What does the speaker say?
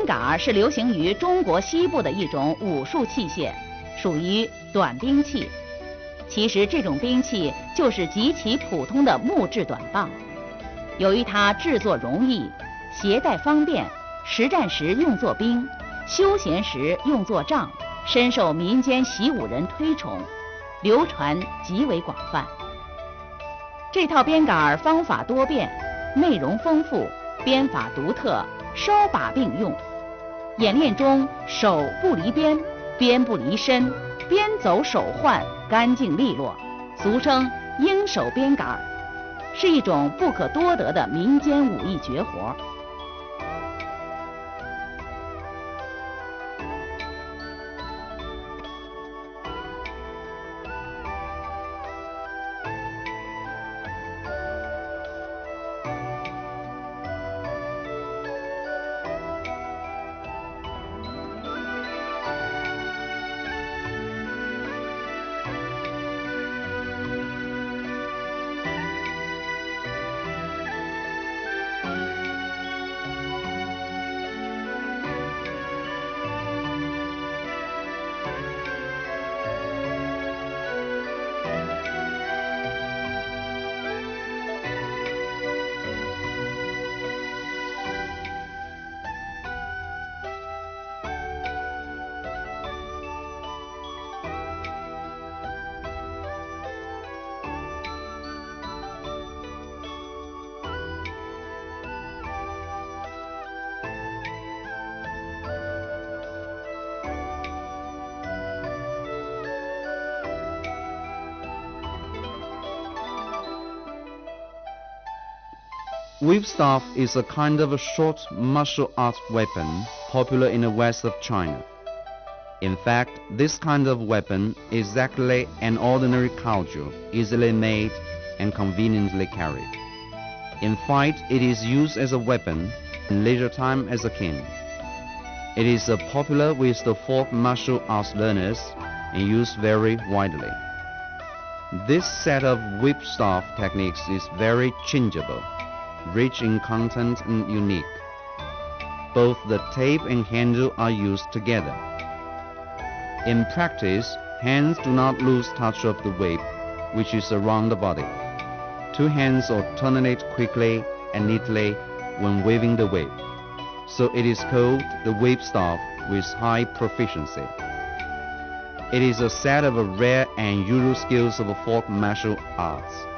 杆是流行于中国西部的一种武术器械，属于短兵器。其实这种兵器就是极其普通的木质短棒。由于它制作容易，携带方便，实战时用作兵，休闲时用作杖，深受民间习武人推崇，流传极为广泛。这套鞭杆方法多变，内容丰富，鞭法独特，稍把并用。演练中手不离鞭，鞭不离身，鞭走手换，干净利落，俗称鹰手鞭杆，是一种不可多得的民间武艺绝活。 Whipstaff is a kind of a short martial art weapon popular in the west of China. In fact, this kind of weapon is exactly an ordinary cudgel, easily made and conveniently carried. In fight, it is used as a weapon, in leisure time as a cane. It is popular with the folk martial arts learners and used very widely. This set of whipstaff techniques is very changeable, rich in content and unique. Both the tape and handle are used together. In practice, hands do not lose touch of the whip, which is around the body. Two hands alternate quickly and neatly when waving the whip, so it is called the whipstaff with high proficiency. It is a set of rare and usual skills of folk martial arts.